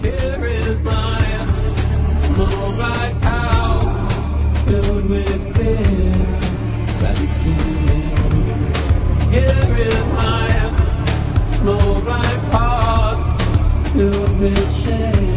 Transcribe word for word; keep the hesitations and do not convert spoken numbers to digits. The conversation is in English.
Here is my small bright house filled with fear that is killing. Here is my small bright heart filled with shame.